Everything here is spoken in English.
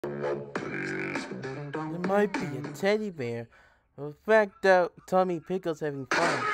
It might be a teddy bear. The fact that Tommy Pickles having fun.